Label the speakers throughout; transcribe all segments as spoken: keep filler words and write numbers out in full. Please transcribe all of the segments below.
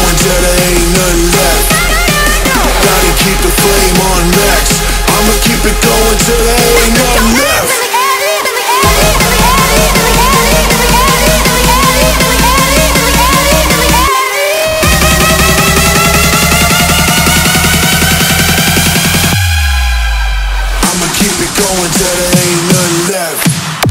Speaker 1: going till there ain't nothing left. Gotta keep the flame on max. I'ma keep it going till there ain't nothing left. I'ma keep it going till there ain't nothing left.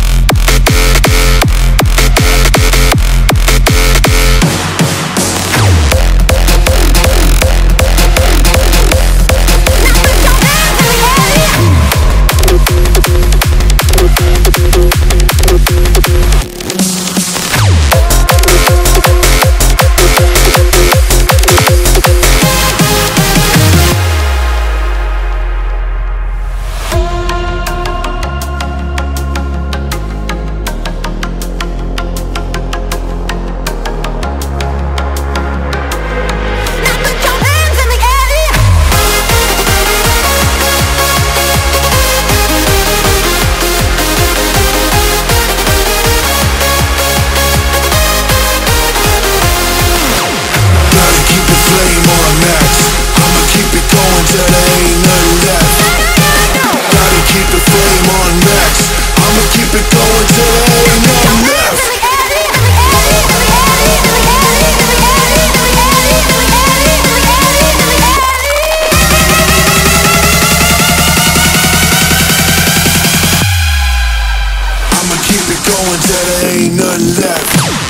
Speaker 1: Till there ain't nothing left. Gotta keep the flame on max. I'ma keep it going till there ain't nothing left. I'ma keep it going till there ain't nothing left.